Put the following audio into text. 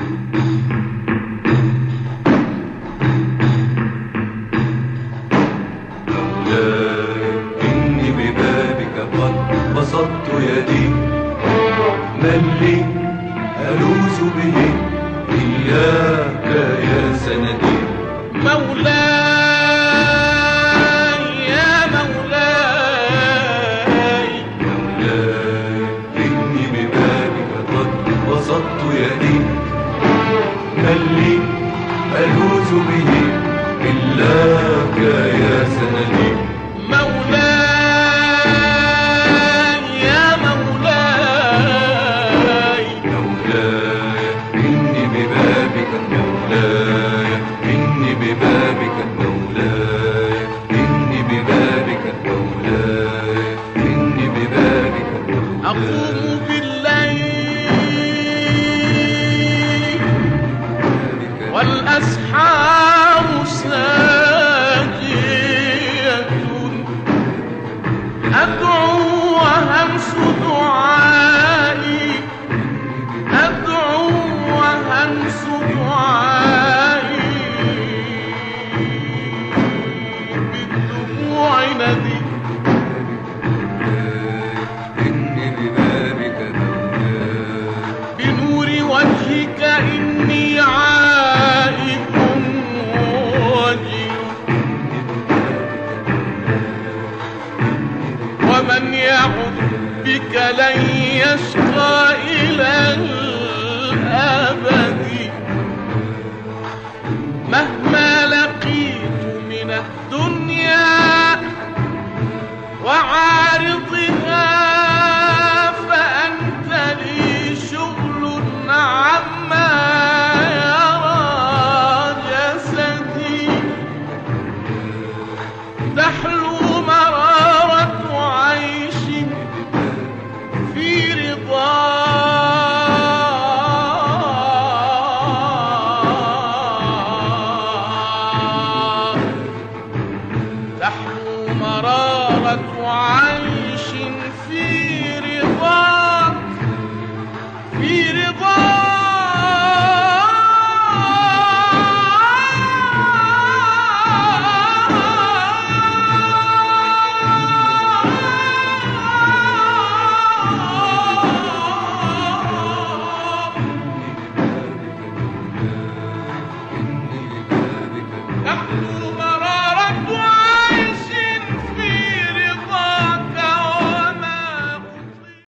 إني ببابك قد بسطت يدي، من لي ألوذ به إياك يا سندي. مولاي يا مولاي، مولاي إني ببابك قد بسطت يدي، من لي ألوذ به إلاك يا سندي. مولاي يا مولاي، مولاي إني ببابك، مولاي إني ببابك، مولاي إني ببابك، مولاي إني ببابك، مولاي. أقوم بالليل والأسحار ساجية، أدعو وهمس دعائي، أدعو وهمس دعائي، بالدموع ندي. إني ببابك، مولاي بنور وجهك إني عائد وجل، ومن يعد بك لن يشقى إلى الأبد.